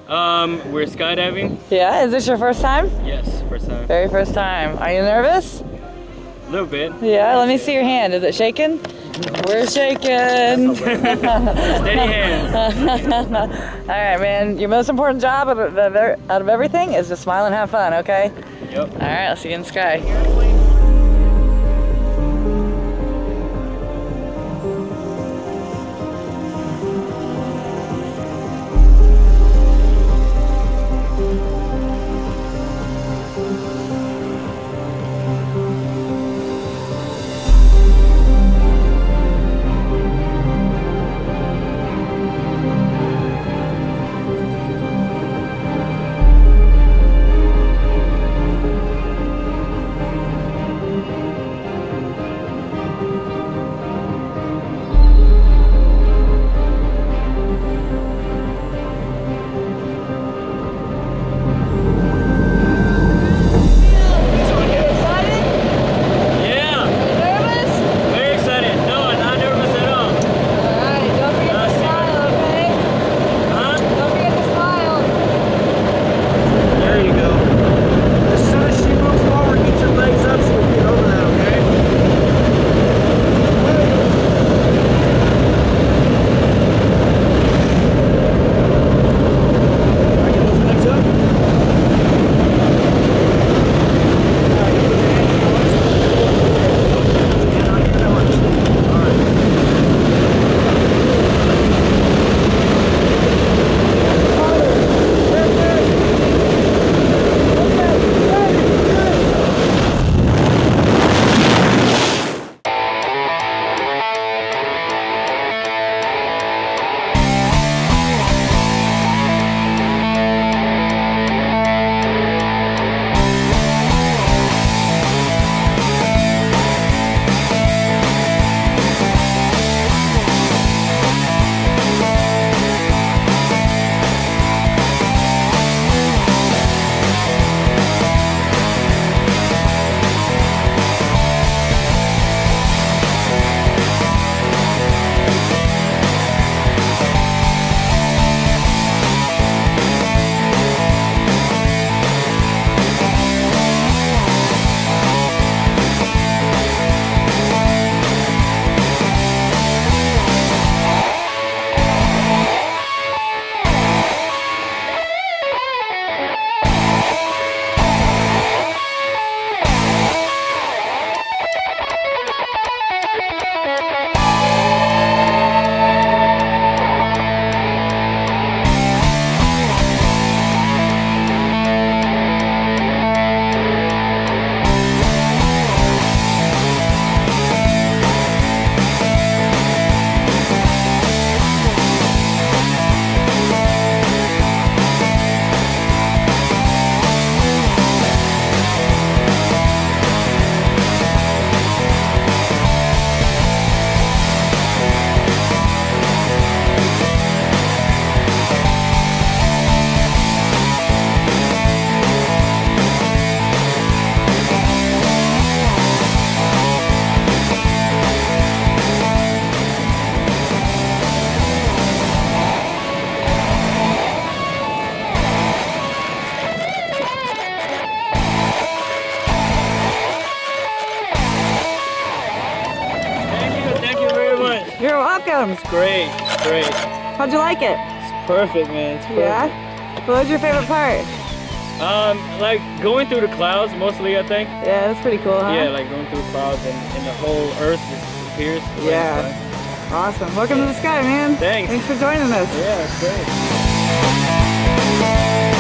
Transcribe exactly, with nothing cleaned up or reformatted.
Um, we're skydiving. Yeah, is this your first time? Yes, first time. Very first time. Are you nervous? A little bit. Yeah, let me see your hand. Is it shaking? We're shaking. Steady hands. All right, man. Your most important job out of, out of everything is to smile and have fun, okay? Yep. All right, I'll see you in the sky. You're welcome. It's great. It's great. How'd you like it? It's perfect, man. It's perfect. Yeah? What was your favorite part? Um, like going through the clouds mostly, I think. Yeah, that's pretty cool, huh? Yeah, like going through the clouds and, and the whole earth just disappears. Yeah. Awesome. Welcome yeah. to the sky, man. Thanks. Thanks for joining us. Yeah, it's great.